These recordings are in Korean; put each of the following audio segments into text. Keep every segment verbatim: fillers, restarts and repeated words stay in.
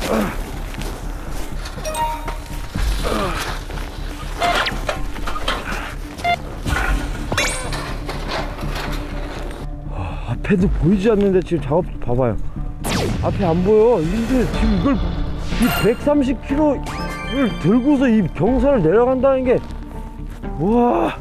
앞에도 보이지 않는데 지금 작업 봐봐요. 앞에 안 보여. 근데 지금 이걸 이 백삼십 킬로그램을 들고서 이 경사를 내려간다는 게 우와.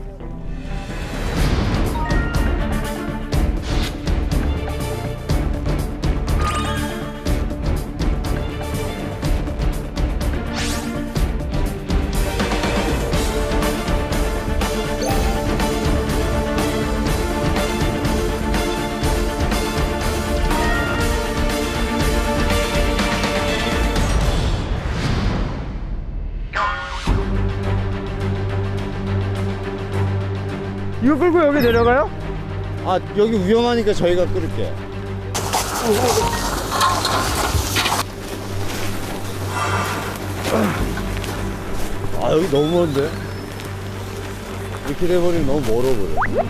이거 끌고 여기 내려가요? 아, 여기 위험하니까 저희가 끌을게요. 아, 여기 너무 먼데? 이렇게 돼버리면 너무 멀어 보여.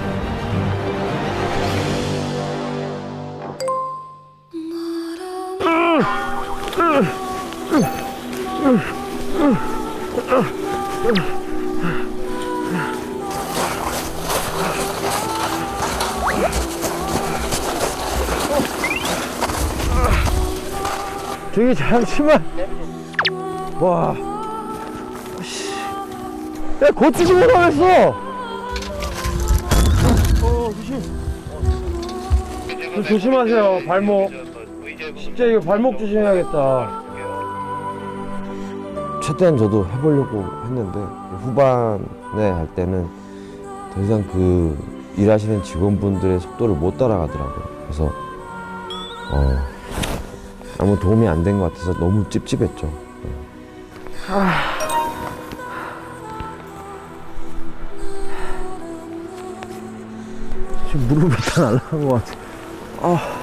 저기 잠시만. 와. 야, 고추 좀 오라 했어. 어, 조심. 좀 조심하세요, 발목. 진짜 이거 발목 조심해야겠다. 최대한 저도 해보려고 했는데 후반에 할 때는 더 이상 그 일하시는 직원분들의 속도를 못 따라가더라고요. 그래서 어, 아무 도움이 안 된 것 같아서 너무 찝찝했죠. 네. 아... 지금 무릎이 다 날아간 것 같아. 아...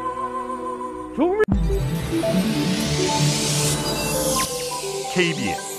종민... 케이비에스